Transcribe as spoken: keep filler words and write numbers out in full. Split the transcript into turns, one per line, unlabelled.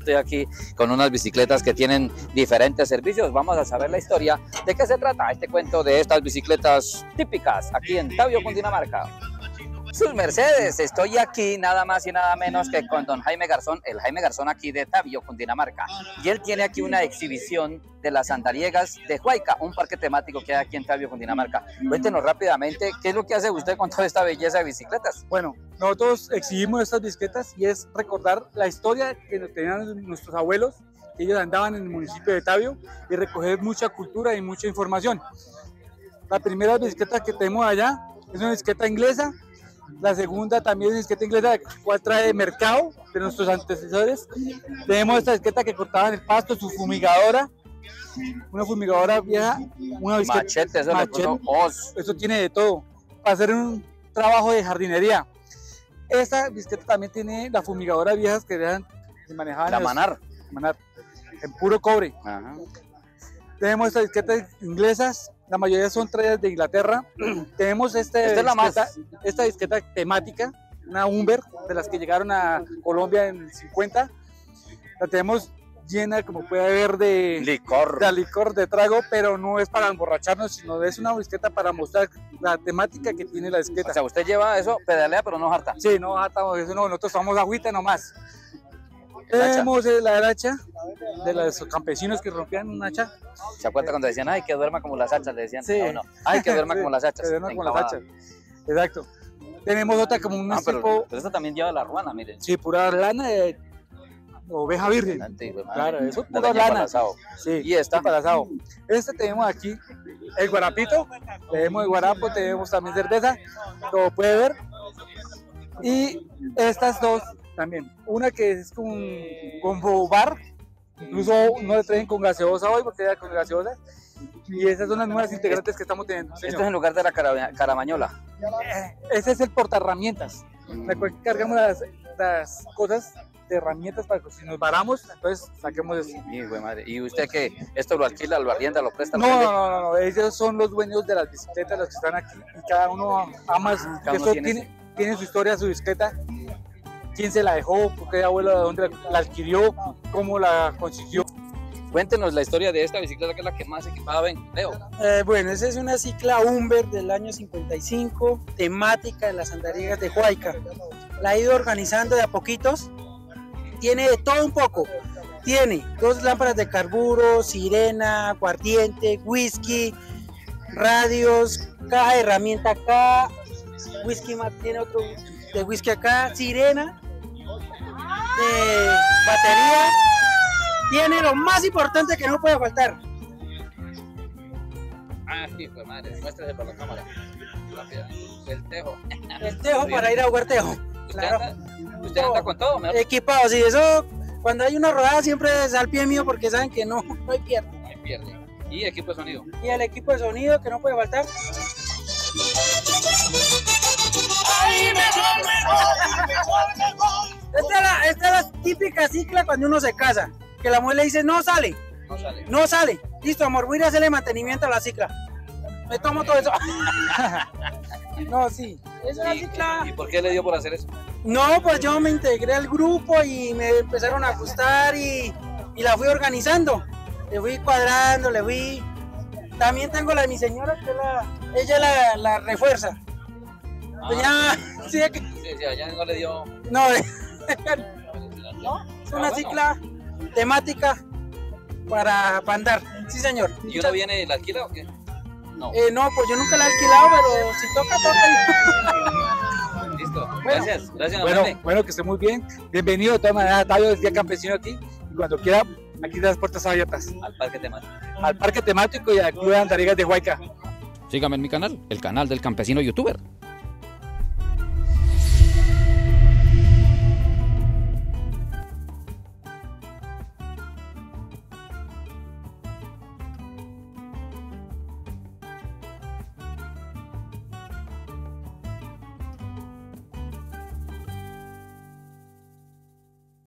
estoy aquí con unas bicicletas que tienen diferentes servicios. Vamos a saber la historia de qué se trata este cuento de estas bicicletas típicas aquí en Tabio, Cundinamarca. Sus mercedes, estoy aquí nada más y nada menos que con don Jaime Garzón, el Jaime Garzón aquí de Tabio, Cundinamarca. Y él tiene aquí una exhibición de las andariegas de Huayca, un parque temático que hay aquí en Tabio, Cundinamarca. Cuéntenos rápidamente, ¿qué es lo que hace usted con toda esta belleza de bicicletas?
Bueno, nosotros exhibimos estas bicicletas y es recordar la historia que tenían nuestros abuelos, que ellos andaban en el municipio de Tabio, y recoger mucha cultura y mucha información. La primera bicicleta que tenemos allá es una bicicleta inglesa. La segunda también es bicicleta inglesa, la cual trae mercado de nuestros antecesores. Tenemos esta bicicleta que cortaba en el pasto, su fumigadora, una fumigadora vieja, una bicicleta,
machete, eso
machete,
le puso os.
Eso tiene de todo, para hacer un trabajo de jardinería. Esta bicicleta también tiene la fumigadora viejas que eran, se manejaban
La
en los,
manar.
manar, en puro cobre.
Ajá.
Tenemos estas bicicletas inglesas, la mayoría son traídas de Inglaterra. Tenemos este
Esta es la
bicicleta,
más.
esta bicicleta temática, una Humber, de las que llegaron a Colombia en el cincuenta. La tenemos llena, como puede ver, de
Licor.
de licor, de trago, pero no es para emborracharnos, sino es una bicicleta para mostrar la temática que tiene la bicicleta.
O sea, usted lleva eso, pedalea, pero no harta.
Sí, no, atamos eso, no, nosotros tomamos agüita nomás.
El hacha.
Tenemos la hacha de los campesinos que rompían un hacha.
¿Se acuerda cuando decían, ay, que duerma como las hachas? Le decían,
Sí.
no, no, ay, que duerma
Sí,
como las hachas.
que duerma como las
enclavada.
hachas. Exacto. Tenemos otra como un
Ah, pero,
tipo,
pero esta también lleva la ruana, miren.
sí, pura lana de oveja virgen.
Antigua, madre.
Claro, eso es
La
pura
leña para
lana.
el asado.
Sí,
Y esta.
para asado. Este tenemos aquí el guarapito, tenemos el guarapo, tenemos también cerveza, como puede ver. Y estas dos también, una que es con, con bar, incluso no le traen con gaseosa hoy porque era con gaseosa. Y esas son las nuevas integrantes que estamos teniendo.
Esto es
Señor.
en lugar de la cara- caramañola.
Ese es el portaherramientas, la cual cargamos las, las cosas de herramientas para que si nos varamos, entonces saquemos eso.
Hijo de madre. ¿Y usted qué? ¿Esto lo alquila, lo arrienda, lo presta? lo
No,
vende?
no, no, no, no, ellos son los dueños de las bicicletas, los que están aquí, y cada uno ama,
Ah, cada uno
eso
tiene
tiene, tiene su historia, su bicicleta, quién se la dejó, por qué abuelo, de dónde la, la adquirió, cómo la consiguió.
Cuéntenos la historia de esta bicicleta que es la que más equipada ven, Leo.
Eh, bueno, esa es una cicla Humber del año cincuenta y cinco, temática de las andariegas de Huayca. La he ido organizando de a poquitos. Tiene de todo un poco. Tiene dos lámparas de carburo, sirena, aguardiente, whisky, radios, caja de herramienta acá, whisky más, tiene otro de whisky acá, sirena, de batería. Tiene lo más importante que no puede faltar.
Ah, hijo de madre, muéstrese para la cámara. Rápida. El tejo.
El tejo para ir a jugar tejo.
¿Usted,
Claro.
anda, usted anda con todo, mejor.
Equipado, sí, eso cuando hay una rodada siempre es al pie mío porque saben que no, no hay pierna.
Ahí pierde. Y equipo de sonido.
Y el equipo de sonido que no puede faltar. Esta es la, esta es la típica cicla cuando uno se casa, que la mujer le dice no sale,
No sale.
no sale. Listo, amor, voy a ir a hacerle mantenimiento a la cicla. Me tomo todo eso. No, sí, es una
¿Y,
cicla.
¿Y por qué le dio por hacer eso?
No, pues yo me integré al grupo y me empezaron a gustar y, y la fui organizando. Le fui cuadrando, le fui... También tengo la de mi señora, que la, ella la, la refuerza. Pues
Ah,
ya, sí, que,
sí, sí, allá no le dio.
no,
¿No?
es una cicla temática para, para andar. Sí, señor.
¿Y uno viene y la alquila o qué? No.
Eh, no, pues yo nunca la he alquilado, pero si toca, toca.
Listo. Gracias. Gracias,
Bueno,
amable.
bueno, que esté muy bien. Bienvenido de todas maneras a Tabio del Día Campesino aquí. Y cuando quiera, aquí las puertas abiertas.
Al parque temático.
Al parque temático y al Club de Andariegas de Huayca.
Sígame en mi canal, el canal del campesino youtuber.